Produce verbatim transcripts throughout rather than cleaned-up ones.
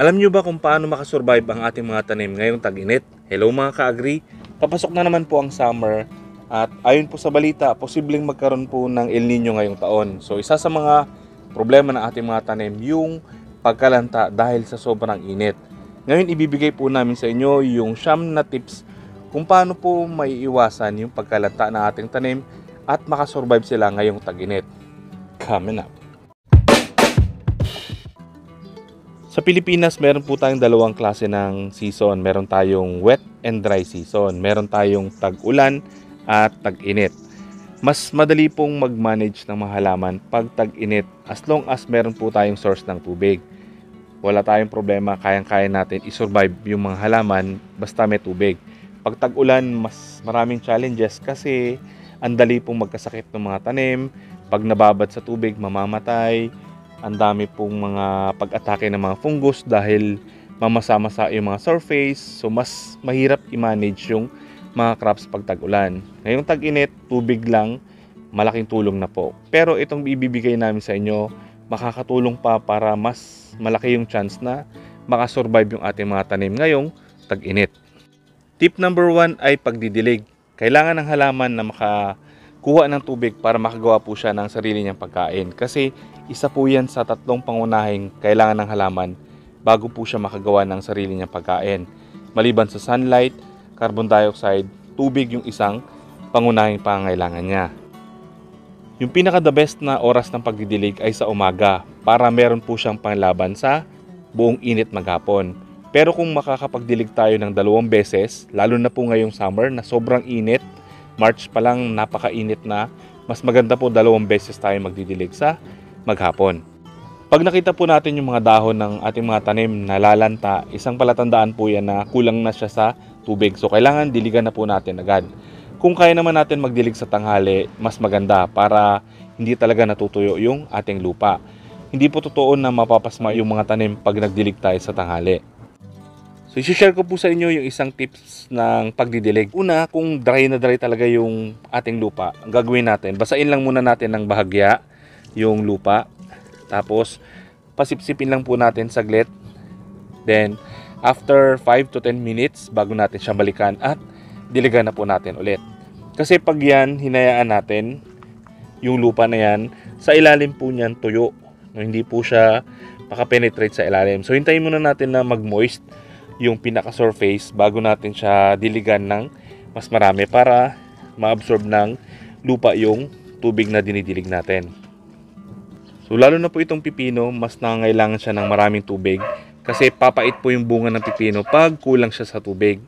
Alam nyo ba kung paano makasurvive ang ating mga tanim ngayong tag-init? Hello mga ka-agri! Papasok na naman po ang summer at ayon po sa balita, posibleng magkaroon po ng El Nino ngayong taon. So isa sa mga problema ng ating mga tanim yung pagkalanta dahil sa sobrang init. Ngayon ibibigay po namin sa inyo yung siyam na tips kung paano po maiiwasan yung pagkalanta ng ating tanim at makasurvive sila ngayong tag-init. Coming up! Sa Pilipinas, meron po tayong dalawang klase ng season. Meron tayong wet and dry season. Meron tayong tag-ulan at tag-init. Mas madali pong mag-manage ng mga halaman pag tag-init as long as meron po tayong source ng tubig. Wala tayong problema, kayang-kaya natin i-survive yung mga halaman basta may tubig. Pag tag-ulan, mas maraming challenges kasi ang dali pong magkasakit ng mga tanim. Pag nababad sa tubig, mamamatay. Ang dami pong mga pag-atake ng mga fungus dahil mamasa-masa yung mga surface. So, mas mahirap i-manage yung mga crops pag tag-ulan. Ngayong tag-init, tubig lang, malaking tulong na po. Pero itong ibibigay namin sa inyo, makakatulong pa para mas malaki yung chance na makasurvive yung ating mga tanim ngayong tag-init. Tip number one ay pagdidilig. Kailangan ng halaman na makakuha ng tubig para makagawa po siya ng sarili niyang pagkain. Kasi isa po yan sa tatlong pangunahing kailangan ng halaman bago po siya makagawa ng sarili niyang pagkain. Maliban sa sunlight, carbon dioxide, tubig yung isang pangunahing pangangailangan niya. Yung pinaka the best na oras ng pagdidilig ay sa umaga para meron po siyang panglaban sa buong init maghapon. Pero kung makakapagdilig tayo ng dalawang beses, lalo na po ngayong summer na sobrang init, March pa lang napakainit na, mas maganda po dalawang beses tayo magdidilig sa maghapon. Pag nakita po natin yung mga dahon ng ating mga tanim na lalanta, isang palatandaan po yan na kulang na siya sa tubig. So kailangan diligan na po natin agad. Kung kaya naman natin magdilig sa tanghali, mas maganda para hindi talaga natutuyo yung ating lupa. Hindi po totoo na mapapasma yung mga tanim pag nagdilig tayo sa tanghali. So i-share ko po sa inyo yung isang tips ng pagdidilig. Una, kung dry na dry talaga yung ating lupa, ang gagawin natin, basain lang muna natin ng bahagya yung lupa. Tapos pasipsipin lang po natin saglit. Then after five to ten minutes bago natin siya balikan at diligan na po natin ulit. Kasi pag yan hinayaan natin yung lupa na yan, sa ilalim po niyan tuyo. No, hindi po siya makapenetrate sa ilalim. So hintayin muna natin na mag-moist yung pinaka-surface bago natin siya diligan ng mas marami para ma-absorb ng lupa yung tubig na dinidilig natin. So lalo na po itong pipino, mas nangangailangan siya ng maraming tubig kasi papait po yung bunga ng pipino pag kulang siya sa tubig.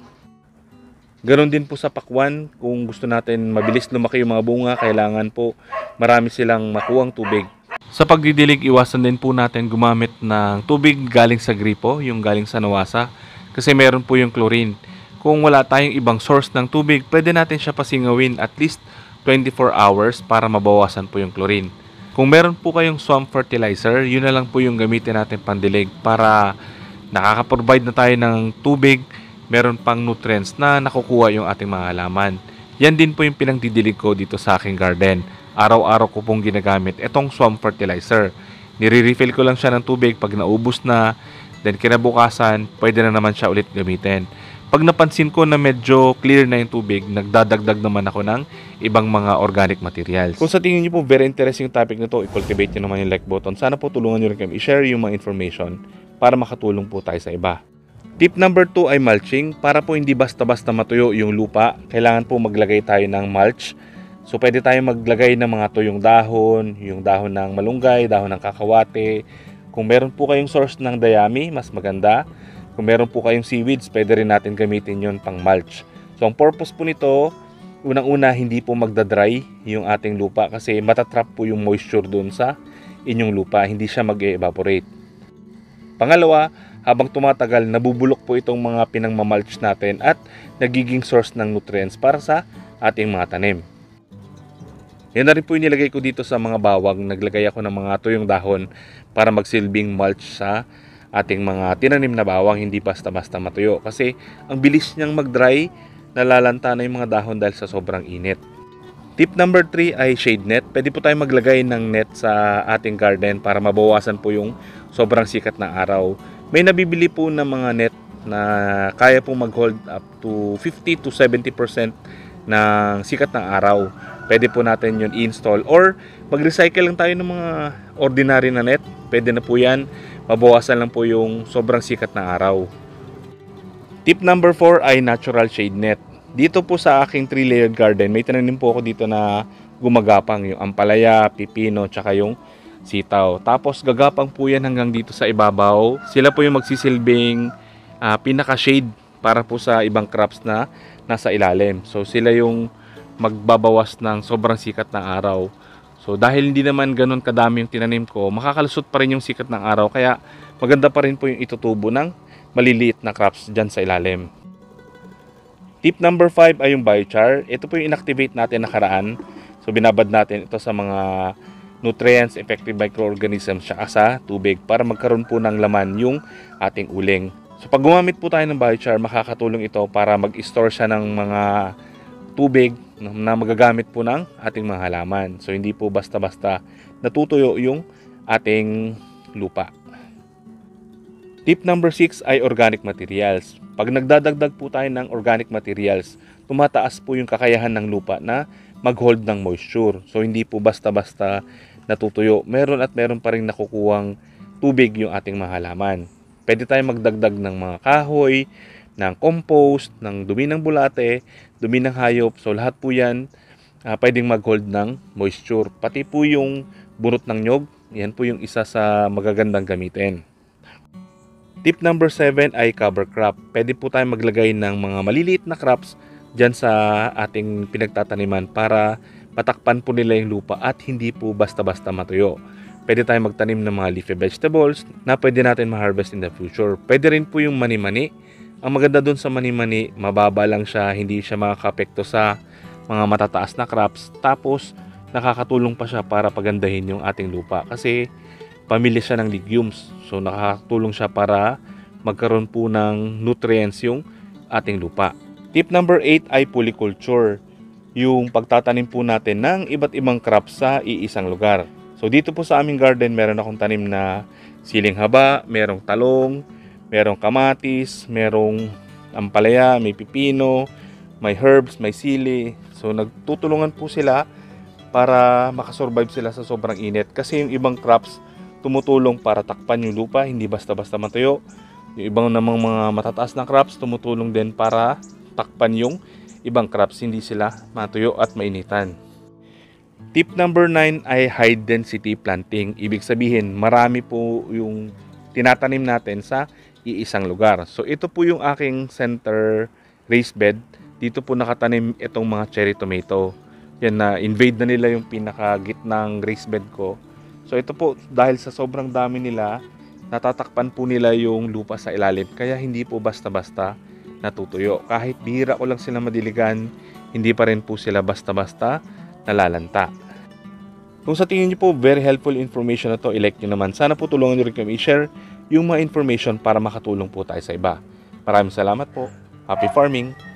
Ganon din po sa pakwan, kung gusto natin mabilis lumaki yung mga bunga, kailangan po marami silang makuhang tubig. Sa pagdidilig, iwasan din po natin gumamit ng tubig galing sa gripo, yung galing sa nawasa, kasi meron po yung chlorine. Kung wala tayong ibang source ng tubig, pwede natin siya pasingawin at least twenty-four hours para mabawasan po yung chlorine. Kung meron po kayong swamp fertilizer, yun na lang po yung gamitin natin pandilig para nakaka-provide na tayo ng tubig, meron pang nutrients na nakukuha yung ating mga halaman. Yan din po yung pinangdidilig ko dito sa aking garden. Araw-araw ko pong ginagamit itong swamp fertilizer. Nire-refill ko lang siya ng tubig pag naubos na, then kinabukasan, pwede na naman siya ulit gamitin. Pag napansin ko na medyo clear na yung tubig, nagdadagdag naman ako ng ibang mga organic materials. Kung sa tingin niyo po very interesting yung topic na to, i-cultivate niyo naman yung like button. Sana po tulungan niyo rin kami i-share yung mga information para makatulong po tayo sa iba. Tip number two ay mulching. Para po hindi basta-basta matuyo yung lupa, kailangan po maglagay tayo ng mulch. So pwede tayo maglagay ng mga tuyong dahon, yung dahon ng malunggay, dahon ng kakawate. Kung meron po kayong source ng dayami, mas maganda. Kung meron po kayong seaweeds, pwede rin natin gamitin yun pang mulch. So ang purpose po nito, unang-una hindi po magdadry yung ating lupa kasi matatrap po yung moisture dun sa inyong lupa, hindi siya mag-evaporate. Pangalawa, habang tumatagal, nabubulok po itong mga pinangmamalch natin at nagiging source ng nutrients para sa ating mga tanim. Yan na rin po inilagay ko dito sa mga bawang. Naglagay ako ng mga tuyong dahon para magsilbing mulch sa ating mga tinanim na bawang, hindi basta-basta matuyo. Kasi ang bilis niyang mag-dry, nalalanta na yung mga dahon dahil sa sobrang init. Tip number three ay shade net. Pwede po tayo maglagay ng net sa ating garden para mabawasan po yung sobrang sikat ng araw. May nabibili po ng mga net na kaya pong mag-hold up to fifty to seventy percent ng sikat ng araw. Pwede po natin yun i-install or mag-recycle lang tayo ng mga ordinary na net. Pwede na po yan. Mabawasan lang po yung sobrang sikat ng araw. Tip number four ay natural shade net. Dito po sa aking three layered garden, may tinanim po ako dito na gumagapang yung ampalaya, pipino, tsaka yung sitaw. Tapos gagapang po yan hanggang dito sa ibabaw. Sila po yung magsisilbing uh, pinaka-shade para po sa ibang crops na nasa ilalim. So sila yung magbabawas ng sobrang sikat ng araw. So dahil hindi naman ganun kadami yung tinanim ko, makakalusot pa rin yung sikat ng araw. Kaya maganda pa rin po yung itutubo ng maliliit na crops dyan sa ilalim. Tip number five ay yung biochar. Ito po yung inactivate natin nakaraan. So binabad natin ito sa mga nutrients, effective microorganisms siya sa tubig para magkaroon po ng laman yung ating uling. So pag gumamit po tayo ng biochar, makakatulong ito para mag-store siya ng mga tubig na magagamit po ng ating mga halaman. So hindi po basta-basta natutuyo yung ating lupa. Tip number six ay organic materials. Pag nagdadagdag po tayo ng organic materials, tumataas po yung kakayahan ng lupa na mag-hold ng moisture. So hindi po basta-basta natutuyo. Meron at meron pa rin nakukuhang tubig yung ating mga halaman. Pwede tayong magdagdag ng mga kahoy, ng compost, ng dumi ng bulate, dumi ng hayop. So lahat po yan uh, pwedeng mag-hold ng moisture. Pati po yung bunot ng nyog, yan po yung isa sa magagandang gamitin. Tip number seven ay cover crop. Pwede po tayong maglagay ng mga maliliit na crops dyan sa ating pinagtataniman para patakpan po nila yung lupa at hindi po basta-basta matuyo. Pwede tayong magtanim ng mga leafy vegetables na pwede natin ma-harvest in the future. Pwede rin po yung mani-mani. Ang maganda dun sa mani-mani, mababa lang siya, hindi siya makaka-apekto sa mga matataas na crops. Tapos, nakakatulong pa siya para pagandahin yung ating lupa kasi pamilya siya ng legumes. So, nakakatulong siya para magkaroon po ng nutrients yung ating lupa. Tip number eight ay polyculture. Yung pagtatanim po natin ng iba't ibang crops sa iisang lugar. So, dito po sa aming garden, meron akong tanim na siling haba, merong talong, merong kamatis, merong ampalaya, may pipino, may herbs, may sili. So, nagtutulungan po sila para makasurvive sila sa sobrang init. Kasi yung ibang crops, tumutulong para takpan yung lupa, hindi basta-basta matuyo. Yung ibang namang mga matataas na crops, tumutulong din para takpan yung ibang crops, hindi sila matuyo at mainitan. Tip number nine ay high density planting. Ibig sabihin, marami po yung tinatanim natin sa iisang lugar. So ito po yung aking center raised bed. Dito po nakatanim itong mga cherry tomato. Yan na invade na nila yung pinakagitnang raised bed ko. So ito po dahil sa sobrang dami nila, natatakpan po nila yung lupa sa ilalim. Kaya hindi po basta-basta natutuyo. Kahit bihira ko lang sila madiligan, hindi pa rin po sila basta-basta nalalanta. Kung sa tingin niyo po very helpful information na to, i-like nyo naman. Sana po tulungan nyo rin kami i-share yung mga information para makatulong po tayo sa iba. Maraming salamat po. Happy farming!